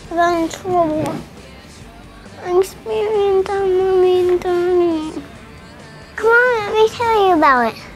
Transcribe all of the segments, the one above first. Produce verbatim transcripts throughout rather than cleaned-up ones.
I got in trouble. I experienced on Mommy and Daddy. Come on, let me tell you about it.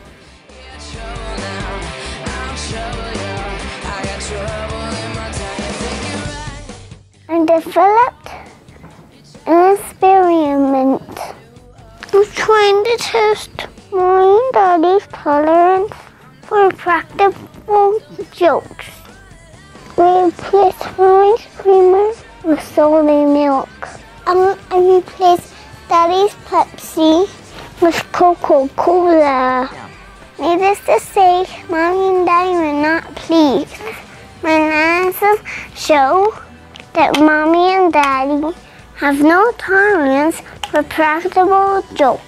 I developed an experiment. I was trying to test Mommy and Daddy's tolerance for practical jokes. We replaced Mommy's creamer with salty milk. Um, I replaced Daddy's Pepsi with Coca-Cola. Needless to say, Mommy and Daddy were not pleased. My analysis show that Mommy and Daddy have no tolerance for practical jokes.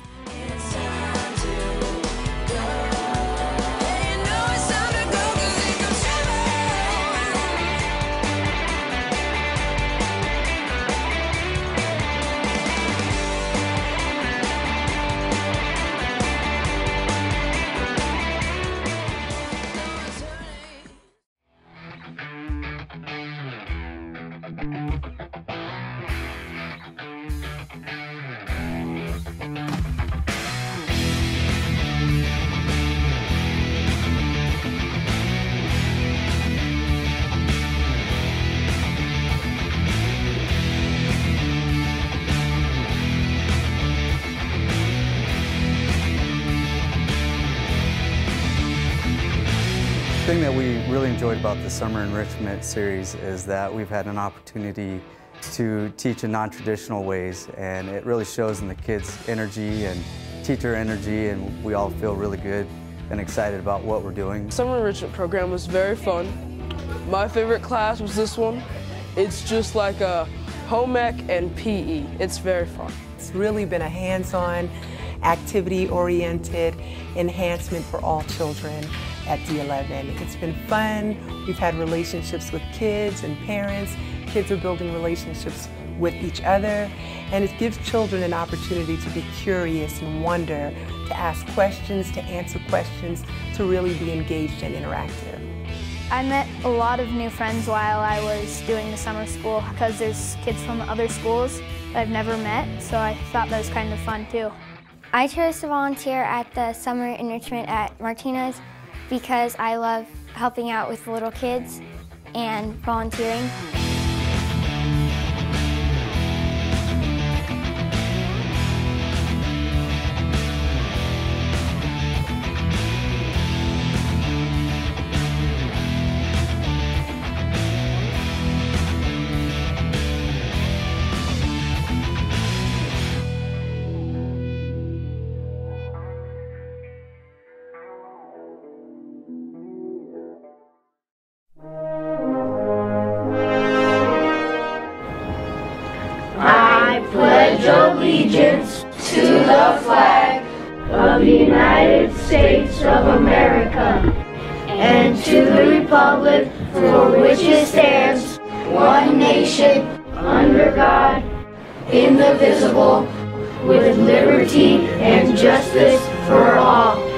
The thing that we really enjoyed about the Summer Enrichment Series is that we've had an opportunity to teach in non-traditional ways, and it really shows in the kids' energy and teacher energy, and we all feel really good and excited about what we're doing. The Summer Enrichment program was very fun. My favorite class was this one. It's just like a home ec and P E. It's very fun. It's really been a hands-on, activity-oriented enhancement for all children at D eleven. It's been fun. We've had relationships with kids and parents. Kids are building relationships with each other, and it gives children an opportunity to be curious and wonder, to ask questions, to answer questions, to really be engaged and interactive. I met a lot of new friends while I was doing the summer school because there's kids from other schools that I've never met, so I thought that was kind of fun too. I chose to volunteer at the Summer Enrichment at Martinez because I love helping out with little kids and volunteering. I pledge allegiance to the flag of the United States of America and to the republic for which it stands, one nation, under God, indivisible, with liberty and justice for all.